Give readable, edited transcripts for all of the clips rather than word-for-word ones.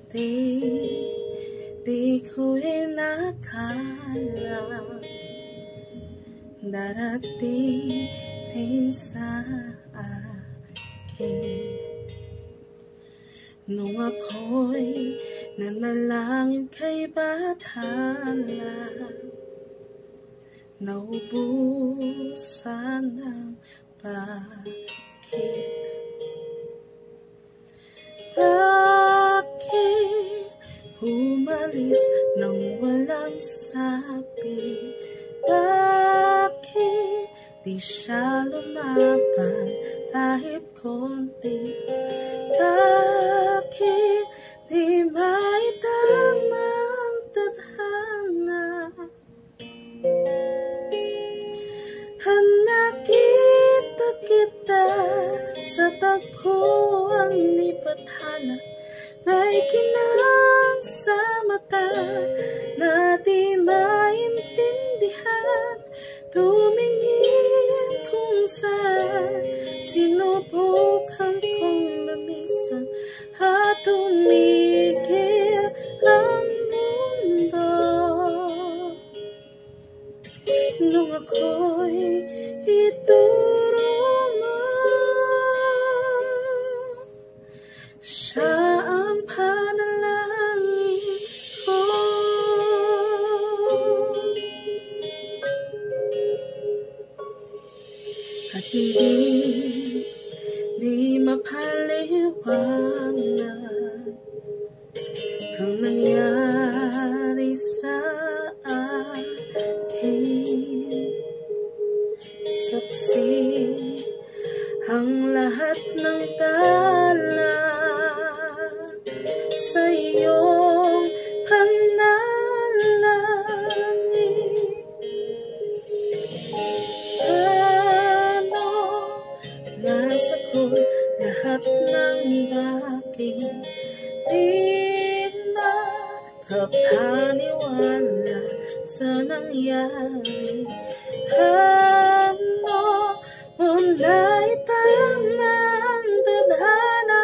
Di ko inakala darating din sa akin. Nung ako'y nanalangin kay Bathala, naubusan ng bakit. Bakit umalis nang walang sabi? Bakit di siya lumaban kahit konti? Bakit di maitamang tadhana? Nakita kita sa tagpuan ni Bathala, may kinang sa mata na di maintindihan. Tumingin kung saan sinubukan kong lamisan at tumigil ang mundo. Nung ako'y ituro mo, siya ang panalangin ko. At hindi mapaliwanag ang nangyari sa akin. Saksi ang lahat ng tala sa iyong panalangin. Ano nasagot lahat ng bakit di makapaniwala sa nangyari. Ano mo na itamang tadhana?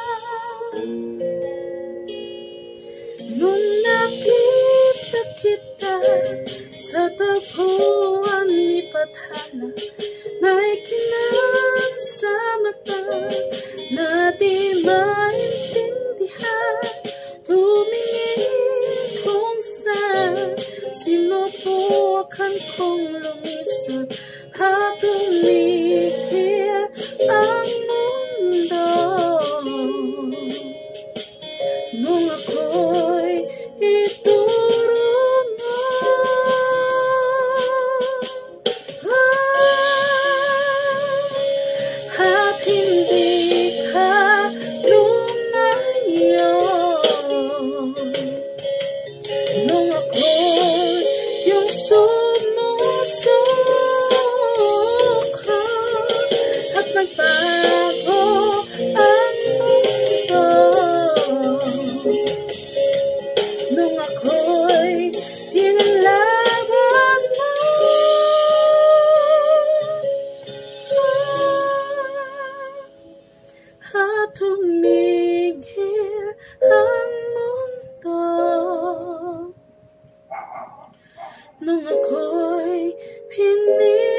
Nung nakita kita sa tagpuan ni Bathala, may kinang sa mata na di maintindihan. Tumingin kung saan sinubukan kong lumisan at tumigil ang mundo. Nung ako'y ituro mo, at hindi ka lumayo. Nung ako'y yung sumusuko at nagbago ang mundo. Nung ako'y inalaban mo, at tumigil ang mundo. Nung ako'y pinili